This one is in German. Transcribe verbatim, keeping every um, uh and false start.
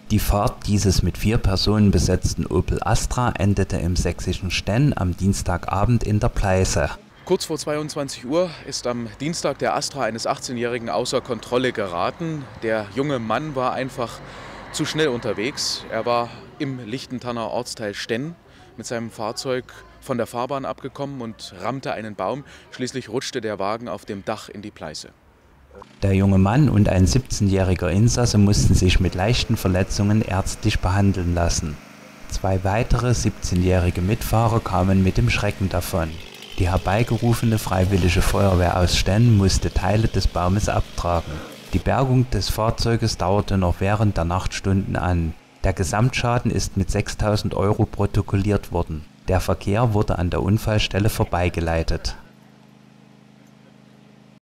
Die Fahrt dieses mit vier Personen besetzten Opel Astra endete im sächsischen Stenn am Dienstagabend in der Pleiße. Kurz vor zweiundzwanzig Uhr ist am Dienstag der Astra eines achtzehnjährigen außer Kontrolle geraten. Der junge Mann war einfach zu schnell unterwegs. Er war im Lichtentanner Ortsteil Stenn mit seinem Fahrzeug von der Fahrbahn abgekommen und rammte einen Baum. Schließlich rutschte der Wagen auf dem Dach in die Pleiße. Der junge Mann und ein siebzehnjähriger Insasse mussten sich mit leichten Verletzungen ärztlich behandeln lassen. Zwei weitere siebzehnjährige Mitfahrer kamen mit dem Schrecken davon. Die herbeigerufene Freiwillige Feuerwehr aus Stenn musste Teile des Baumes abtragen. Die Bergung des Fahrzeuges dauerte noch während der Nachtstunden an. Der Gesamtschaden ist mit sechstausend Euro protokolliert worden. Der Verkehr wurde an der Unfallstelle vorbeigeleitet.